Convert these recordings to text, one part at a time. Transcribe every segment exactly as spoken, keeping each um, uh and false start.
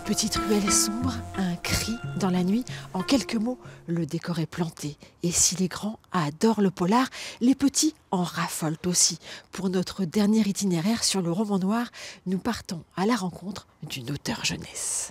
petite ruelle sombre, un cri dans la nuit. En quelques mots, le décor est planté. Et si les grands adorent le polar, les petits en raffolent aussi. Pour notre dernier itinéraire sur le roman noir, nous partons à la rencontre d'une auteure jeunesse.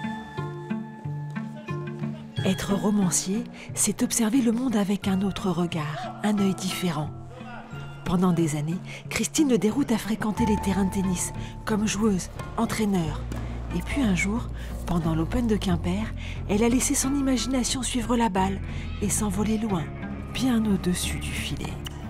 Être romancier, c'est observer le monde avec un autre regard, un œil différent. Pendant des années, Christine Le Déroute a fréquenté les terrains de tennis, comme joueuse, entraîneur. Et puis un jour, pendant l'Open de Quimper, elle a laissé son imagination suivre la balle et s'envoler loin, bien au-dessus du filet.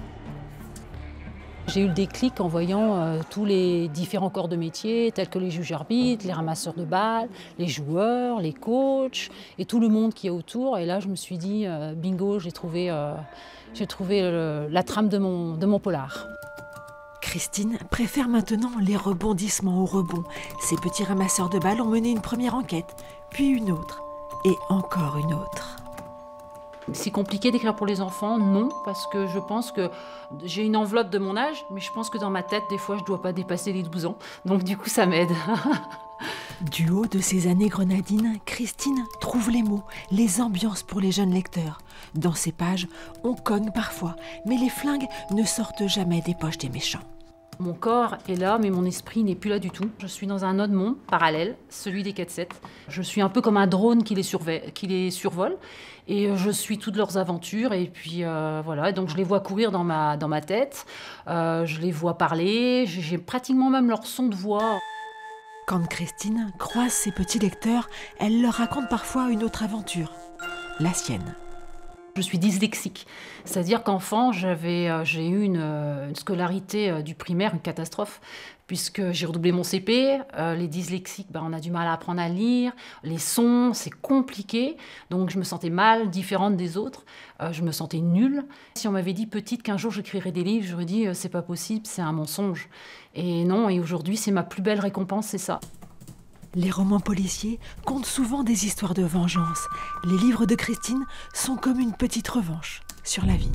J'ai eu le déclic en voyant euh, tous les différents corps de métier, tels que les juges arbitres, les ramasseurs de balles, les joueurs, les coachs et tout le monde qui est autour. Et là, je me suis dit, euh, bingo, j'ai trouvé, euh, j'ai trouvé le, la trame de mon, de mon polar. Christine préfère maintenant les rebondissements au rebond. Ces petits ramasseurs de balles ont mené une première enquête, puis une autre, et encore une autre. C'est compliqué d'écrire pour les enfants, non, parce que je pense que j'ai une enveloppe de mon âge, mais je pense que dans ma tête, des fois, je ne dois pas dépasser les douze ans. Donc du coup, ça m'aide. Du haut de ces années grenadines, Christine trouve les mots, les ambiances pour les jeunes lecteurs. Dans ces pages, on cogne parfois, mais les flingues ne sortent jamais des poches des méchants. Mon corps est là, mais mon esprit n'est plus là du tout. Je suis dans un autre monde parallèle, celui des quatre sept. Je suis un peu comme un drone qui les, surve- qui les survole. Et je suis toutes leurs aventures. Et puis euh, voilà, donc je les vois courir dans ma, dans ma tête. Euh, je les vois parler. J'ai pratiquement même leur son de voix. Quand Christine croise ses petits lecteurs, elle leur raconte parfois une autre aventure, la sienne. Je suis dyslexique, c'est-à-dire qu'enfant, j'avais, euh, j'ai eu une, euh, une scolarité euh, du primaire, une catastrophe, puisque j'ai redoublé mon C P. Euh, les dyslexiques, ben, on a du mal à apprendre à lire. Les sons, c'est compliqué. Donc je me sentais mal, différente des autres. Euh, je me sentais nulle. Si on m'avait dit petite qu'un jour j'écrirais des livres, j'aurais dit euh, c'est pas possible, c'est un mensonge. Et non, et aujourd'hui, c'est ma plus belle récompense, c'est ça. Les romans policiers content souvent des histoires de vengeance. Les livres de Christine sont comme une petite revanche sur la vie.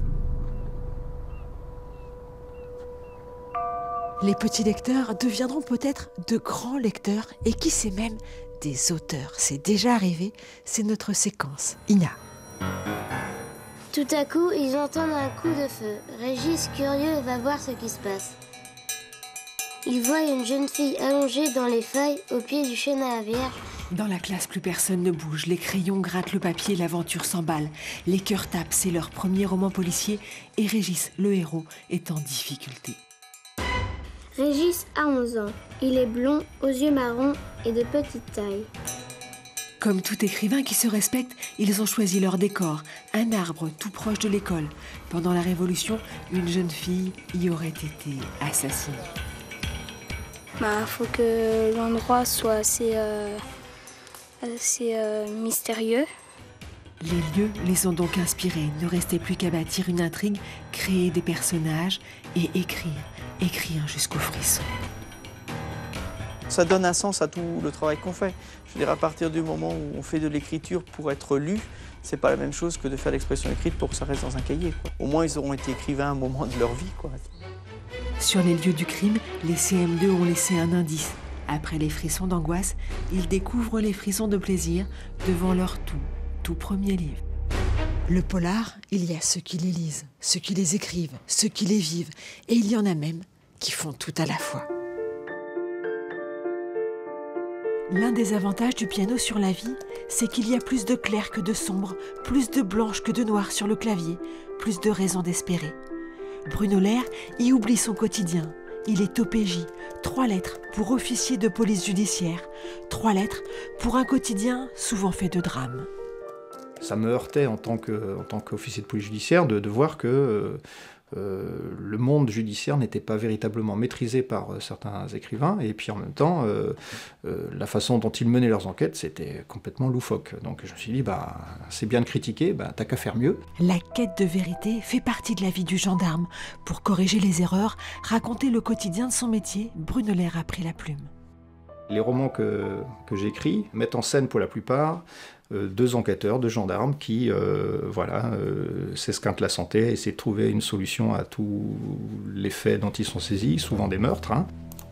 Les petits lecteurs deviendront peut-être de grands lecteurs et qui sait même des auteurs. C'est déjà arrivé, c'est notre séquence. Ina. Tout à coup, ils entendent un coup de feu. Régis, curieux, va voir ce qui se passe. Il voit une jeune fille allongée dans les feuilles au pied du chêne à la Vierge. Dans la classe, plus personne ne bouge. Les crayons grattent le papier, l'aventure s'emballe. Les cœurs tapent, c'est leur premier roman policier. Et Régis, le héros, est en difficulté. Régis a onze ans. Il est blond, aux yeux marrons et de petite taille. Comme tout écrivain qui se respecte, ils ont choisi leur décor, un arbre tout proche de l'école. Pendant la Révolution, une jeune fille y aurait été assassinée. Bah, faut que l'endroit soit assez, euh, assez euh, mystérieux. Les lieux les ont donc inspirés. Ne restait plus qu'à bâtir une intrigue, créer des personnages et écrire. Écrire jusqu'au frisson. Ça donne un sens à tout le travail qu'on fait. Je veux dire, à partir du moment où on fait de l'écriture pour être lu, c'est pas la même chose que de faire l'expression écrite pour que ça reste dans un cahier, quoi. Au moins, ils auront été écrivains à un moment de leur vie, quoi. Sur les lieux du crime, les C M deux ont laissé un indice. Après les frissons d'angoisse, ils découvrent les frissons de plaisir devant leur tout, tout premier livre. Le polar, il y a ceux qui les lisent, ceux qui les écrivent, ceux qui les vivent, et il y en a même qui font tout à la fois. L'un des avantages du piano sur la vie, c'est qu'il y a plus de clair que de sombre, plus de blanche que de noir sur le clavier, plus de raisons d'espérer. Bruno Lherre y oublie son quotidien. Il est O P J, trois lettres pour officier de police judiciaire, trois lettres pour un quotidien souvent fait de drames. Ça me heurtait en tant que, en tant qu'officier de police judiciaire de, de voir que euh, euh, le monde judiciaire n'était pas véritablement maîtrisé par euh, certains écrivains, et puis en même temps, euh, euh, la façon dont ils menaient leurs enquêtes, c'était complètement loufoque. Donc je me suis dit, bah, c'est bien de critiquer, bah, t'as qu'à faire mieux. La quête de vérité fait partie de la vie du gendarme. Pour corriger les erreurs, raconter le quotidien de son métier, Bruno Lherre a pris la plume. Les romans que, que j'écris mettent en scène pour la plupart euh, deux enquêteurs, deux gendarmes qui euh, voilà, euh, s'esquintent la santé, essaient de trouver une solution à tous les faits dont ils sont saisis, souvent des meurtres. Hein.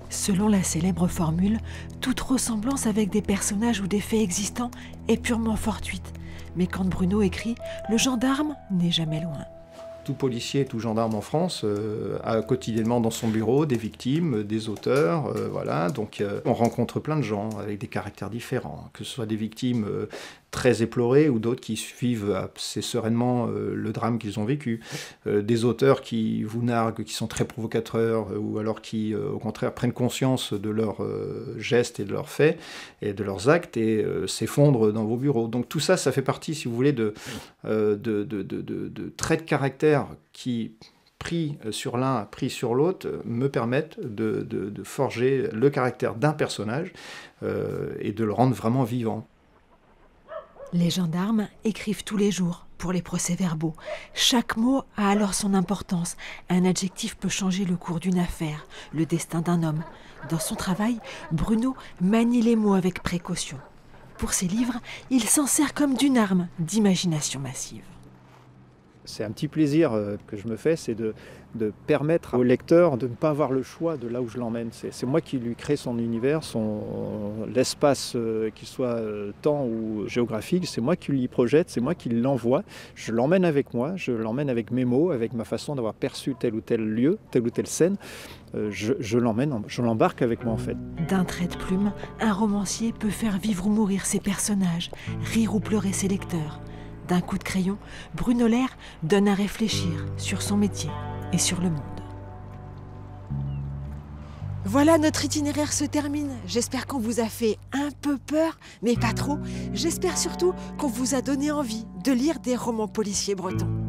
Selon la célèbre formule, toute ressemblance avec des personnages ou des faits existants est purement fortuite. Mais quand Bruno écrit, le gendarme n'est jamais loin. Tout policier, tout gendarme en France euh, a quotidiennement dans son bureau des victimes, des auteurs, euh, voilà. Donc euh, on rencontre plein de gens avec des caractères différents, que ce soit des victimes euh, très éplorées ou d'autres qui suivent assez sereinement euh, le drame qu'ils ont vécu, euh, des auteurs qui vous narguent, qui sont très provocateurs, euh, ou alors qui, euh, au contraire, prennent conscience de leurs euh, gestes et de leurs faits et de leurs actes et euh, s'effondrent dans vos bureaux. Donc tout ça, ça fait partie, si vous voulez, de, euh, de, de, de, de, de traits de caractère qui, pris sur l'un, pris sur l'autre, me permettent de, de, de forger le caractère d'un personnage euh, et de le rendre vraiment vivant. Les gendarmes écrivent tous les jours pour les procès-verbaux. Chaque mot a alors son importance. Un adjectif peut changer le cours d'une affaire, le destin d'un homme. Dans son travail, Bruno manie les mots avec précaution. Pour ses livres, il s'en sert comme d'une arme d'imagination massive. C'est un petit plaisir que je me fais, c'est de, de permettre au lecteur de ne pas avoir le choix de là où je l'emmène. C'est, c'est moi qui lui crée son univers, son, l'espace, euh, qu'il soit euh, temps ou géographique, c'est moi qui l'y projette, c'est moi qui l'envoie. Je l'emmène avec moi, je l'emmène avec mes mots, avec ma façon d'avoir perçu tel ou tel lieu, telle ou telle scène. Euh, je, je l'emmène, je l'embarque avec moi en fait. D'un trait de plume, un romancier peut faire vivre ou mourir ses personnages, rire ou pleurer ses lecteurs. D'un coup de crayon, Bruno Lherre donne à réfléchir sur son métier et sur le monde. Voilà, notre itinéraire se termine. J'espère qu'on vous a fait un peu peur, mais pas trop. J'espère surtout qu'on vous a donné envie de lire des romans policiers bretons.